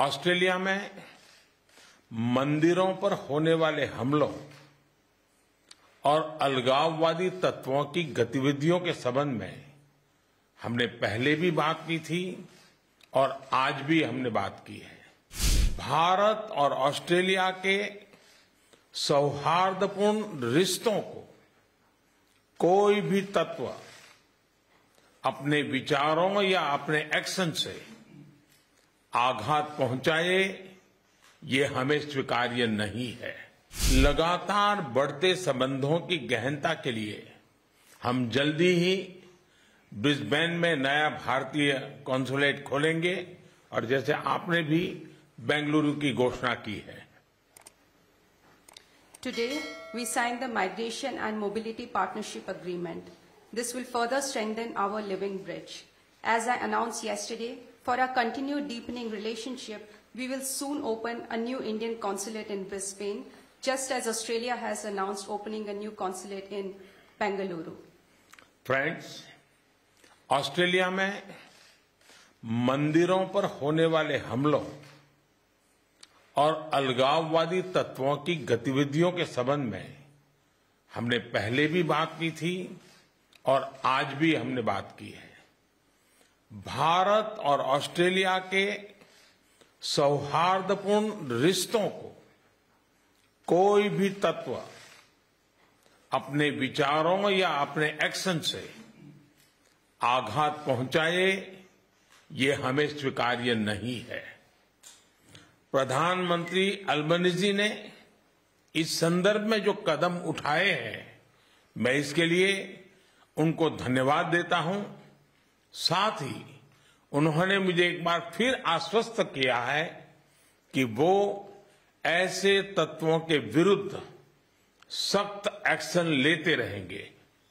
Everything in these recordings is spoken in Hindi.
ऑस्ट्रेलिया में मंदिरों पर होने वाले हमलों और अलगाववादी तत्वों की गतिविधियों के संबंध में हमने पहले भी बात की थी और आज भी हमने बात की है। भारत और ऑस्ट्रेलिया के सौहार्दपूर्ण रिश्तों को कोई भी तत्व अपने विचारों या अपने एक्शन से आघात पहुंचाए, ये हमें स्वीकार्य नहीं है। लगातार बढ़ते संबंधों की गहनता के लिए हम जल्दी ही ब्रिस्बेन में नया भारतीय कॉन्सुलेट खोलेंगे और जैसे आपने भी बेंगलुरु की घोषणा की है। Today, we signed the Migration and Mobility Partnership Agreement. This will further strengthen our living bridge. As I announced yesterday, for our continued deepening relationship, we will soon open a new Indian consulate in Brisbane, just as Australia has announced opening a new consulate in Bengaluru. Friends, Australia में मंदिरों पर होने वाले हमलों और अलगाववादी तत्वों की गतिविधियों के संबंध में हमने पहले भी बात की थी और आज भी हमने बात की है। भारत और ऑस्ट्रेलिया के सौहार्दपूर्ण रिश्तों को कोई भी तत्व अपने विचारों या अपने एक्शन से आघात पहुंचाए, ये हमें स्वीकार्य नहीं है। प्रधानमंत्री अल्बनीज़ी ने इस संदर्भ में जो कदम उठाए हैं, मैं इसके लिए उनको धन्यवाद देता हूं। साथ ही उन्होंने मुझे एक बार फिर आश्वस्त किया है कि वो ऐसे तत्वों के विरुद्ध सख्त एक्शन लेते रहेंगे।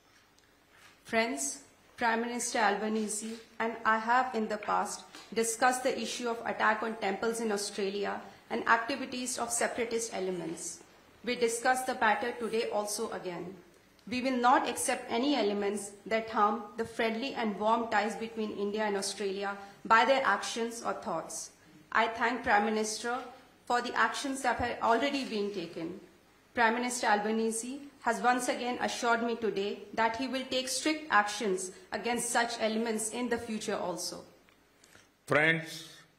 Friends, Prime Minister Albanese and I have in the past discussed the issue of attack on temples in Australia and activities of separatist elements. We discussed the matter today also again. We will not accept any elements that harm the friendly and warm ties between India and Australia by their actions or thoughts. I thank Prime Minister for the actions that have already been taken. Prime Minister Albanese has once again assured me today that he will take strict actions against such elements in the future also. Friends,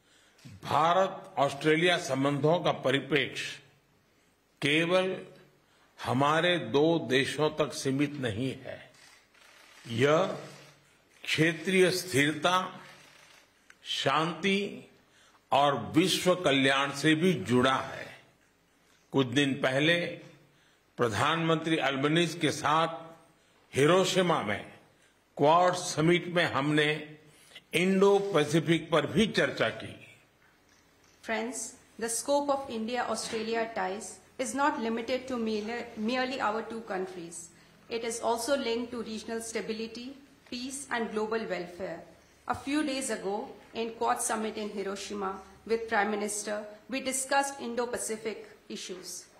Bharat Australia संबंधों का परिप्रेक्ष्य केवल हमारे दो देशों तक सीमित नहीं है। यह क्षेत्रीय स्थिरता, शांति और विश्व कल्याण से भी जुड़ा है। कुछ दिन पहले प्रधानमंत्री अल्बनीज़ के साथ हिरोशिमा में क्वाड समिट में हमने इंडो पैसिफिक पर भी चर्चा की। Friends, the scope of India-Australia ties is not limited to merely our two countries. It is also linked to regional stability, peace and global welfare. A few days ago, in Quad Summit in Hiroshima with Prime Minister, we discussed Indo-Pacific issues.